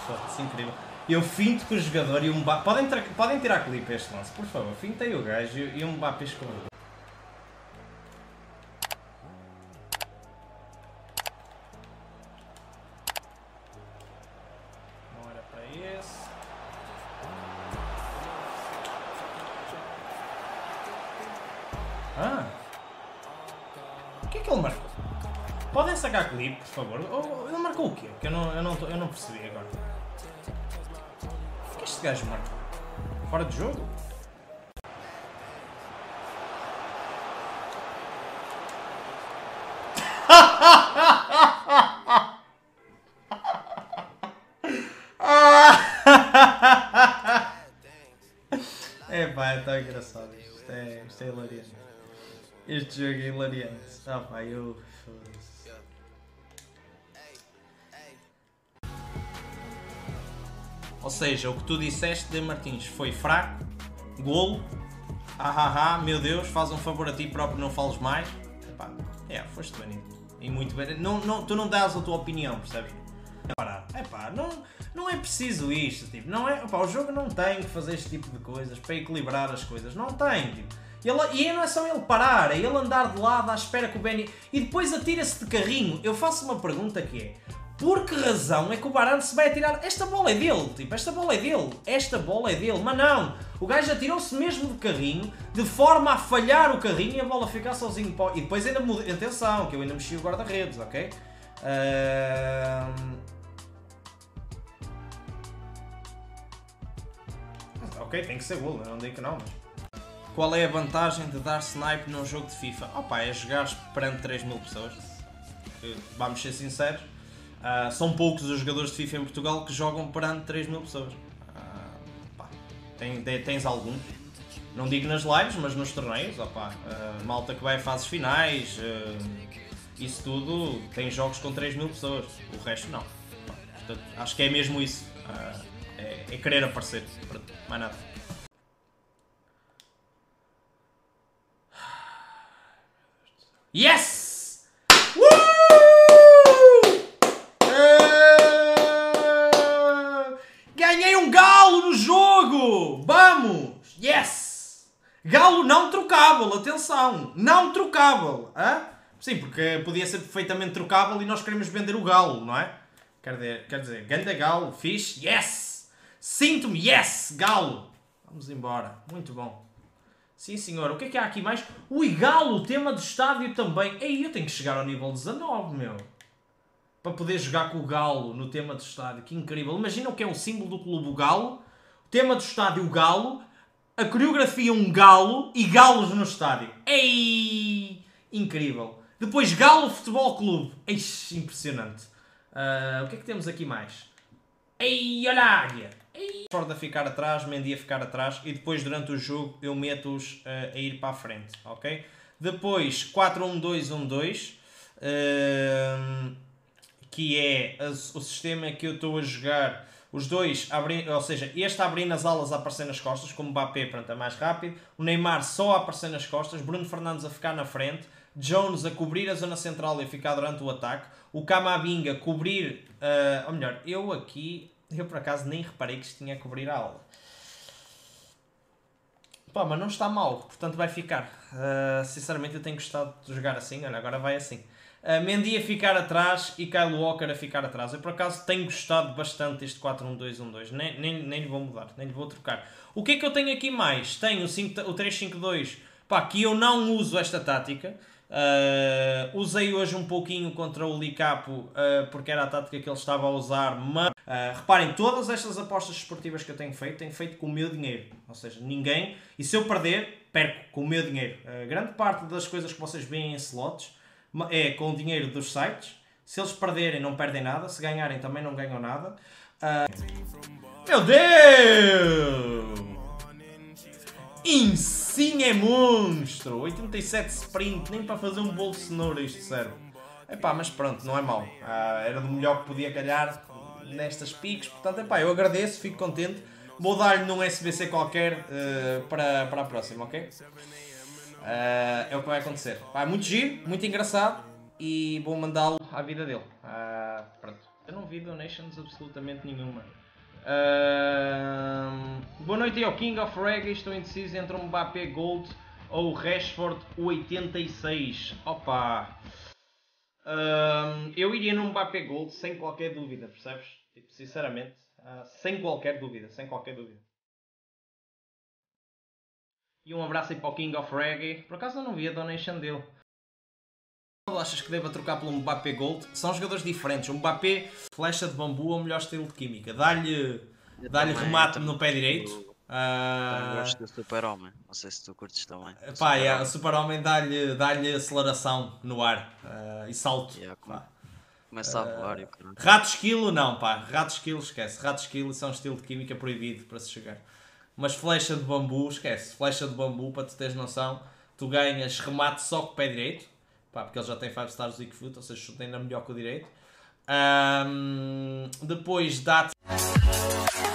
Foda-se, incrível. Eu finto que o jogador e o Mbappé... Podem tirar clipe este lance, por favor. Fintei o gajo e o Mbappé escorregou. Não era para esse. Ah! O que é que ele marcou? Podem sacar clipe, por favor? Ele marcou o quê? Que eu não percebi agora. O que este gajo marcou? Fora de jogo? É pá, é tão engraçado. Isto é hilariante. Este jogo é hilariante. Ah pá, eu... Ou seja, o que tu disseste de Martins foi fraco, golo, meu Deus, faz um favor a ti próprio, não fales mais. Epá, foste banido. E muito bem. Tu não dás a tua opinião, percebes? Epá, não é preciso isto, tipo, não é, epá, o jogo não tem que fazer este tipo de coisas para equilibrar as coisas, não tem, tipo. E não é só ele parar, é ele andar de lado à espera que o Benny... E depois atira-se de carrinho. Eu faço uma pergunta que é... Por que razão é que o Varane se vai atirar? Esta bola é dele, tipo, esta bola é dele, mas não, o gajo atirou-se mesmo de carrinho, de forma a falhar o carrinho e a bola ficar sozinho para... E depois ainda mudei, atenção, que eu ainda mexi o guarda-redes, ok? Ok, tem que ser golo, eu não digo que não, mas... Qual é a vantagem de dar snipe num jogo de FIFA? Opa, é jogar perante 3000 pessoas, vamos ser sinceros. São poucos os jogadores de FIFA em Portugal que jogam perante 3000 pessoas. Tens algum? Não digo nas lives, mas nos torneios. Malta que vai a fases finais, isso tudo, tem jogos com 3000 pessoas. O resto não. Portanto, acho que é mesmo isso. É querer aparecer. Mais nada. Yes! Ganhei um galo no jogo! Vamos! Yes! Galo não trocável, atenção! Não trocável! Hã? Sim, porque podia ser perfeitamente trocável e nós queremos vender o galo, não é? Quer dizer, ganda galo, fixe, yes! Sinto-me, yes! Galo! Vamos embora, muito bom. Sim senhor, o que há aqui mais? Ui, galo, tema do estádio também. Ei, eu tenho que chegar ao nível 19, meu. Para poder jogar com o galo no tema do estádio. Que incrível. Imagina o que é um símbolo do clube, o galo. O tema do estádio, o galo. A coreografia, um galo. E galos no estádio. Ei! Incrível. Depois, Galo Futebol Clube. Eixe, impressionante. O que é que temos aqui mais? Ei, olha a águia. Ford a ficar atrás, Mendy a ficar atrás. E depois, durante o jogo, eu meto-os a ir para a frente. Ok? Depois, 4-1-2-1-2. Que é o sistema que eu estou a jogar, os dois, ou seja, este a abrir nas alas a aparecer nas costas, como o Mbappé, pronto, é mais rápido, o Neymar só a aparecer nas costas, Bruno Fernandes a ficar na frente, Jones a cobrir a zona central e a ficar durante o ataque, o Camavinga a cobrir, ou melhor, eu por acaso nem reparei que isto tinha a cobrir a ala. Pá, mas não está mal, portanto vai ficar. Sinceramente eu tenho gostado de jogar assim, olha, agora vai assim. Mendy a ficar atrás e Kyle Walker a ficar atrás. Eu por acaso tenho gostado bastante deste 4-1-2-1-2. Nem lhe vou mudar, nem lhe vou trocar. O que é que eu tenho aqui mais? Tenho o 3-5-2, pá, que eu não uso esta tática. Usei hoje um pouquinho contra o Licapo, porque era a tática que ele estava a usar, mas reparem, todas estas apostas esportivas que eu tenho feito com o meu dinheiro, ou seja, ninguém, e se eu perder, perco com o meu dinheiro. Grande parte das coisas que vocês veem em slots é com o dinheiro dos sites. Se eles perderem, não perdem nada, se ganharem também não ganham nada. Meu Deus! Insigne é monstro! 87 sprint, nem para fazer um bolo de cenoura isto serve. Epá, mas pronto, não é mau. Era do melhor que podia calhar nestas piques. Portanto, epá, eu agradeço, fico contente. Vou dar-lhe num SBC qualquer para a próxima, ok? É o que vai acontecer. Muito giro, muito engraçado e vou mandá-lo à vida dele. Pronto. Eu não vi donations absolutamente nenhuma. Boa noite ao King of Reggae. Estou indeciso entre um Mbappé Gold ou o Rashford 86. Opa! Eu iria num Mbappé Gold sem qualquer dúvida, percebes? Tipo, sinceramente, sem qualquer dúvida, sem qualquer dúvida. E um abraço aí para o King of Reggae. Por acaso eu não vi a donation dele. Achas que deva trocar pelo Mbappé Gold? São jogadores diferentes. O Mbappé, flecha de bambu é o melhor estilo de química. Dá-lhe remate no pé direito. Também gosto do Super-Homem. Não sei se tu curtes também. O Super-Homem dá-lhe aceleração no ar e salto. Começa a voar e o caralho. Rato esquilo não, pá. Rato esquilo esquece. Rato esquilo são um estilo de química proibido para se chegar. Mas flecha de bambu, esquece. Flecha de bambu, para tu teres noção, tu ganhas remate só com o pé direito. Pá, porque ele já tem 5 stars Weak Foot, ou seja, chuta ainda melhor que o direito. Depois dá-te